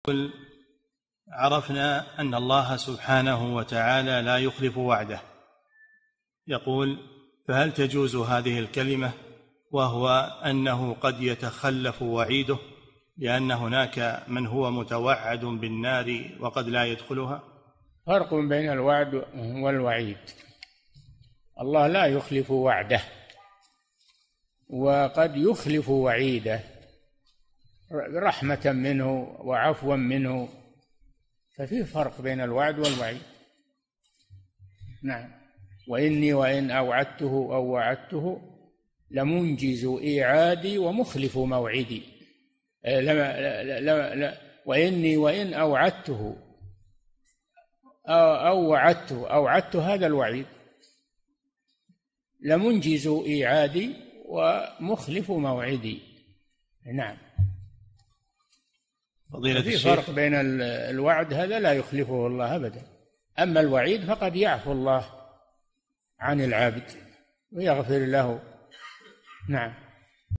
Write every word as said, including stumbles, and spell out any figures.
قل عرفنا أن الله سبحانه وتعالى لا يخلف وعده. يقول: فهل تجوز هذه الكلمة وهو أنه قد يتخلف وعيده لأن هناك من هو متوعد بالنار وقد لا يدخلها؟ فرق بين الوعد والوعيد. الله لا يخلف وعده وقد يخلف وعيده رحمة منه وعفوا منه، ففي فرق بين الوعد والوعيد. نعم. وإني وإن أوعدته أو وعدته لمنجز إيعادي ومخلف موعدي. لا لا لا لا وإني وإن أوعدته أو وعدته أوعدته هذا الوعيد، لمنجز إيعادي ومخلف موعدي. نعم. في فرق بين الوعد، هذا لا يخلفه الله أبدا، أما الوعيد فقد يعفو الله عن العبد ويغفر له. نعم.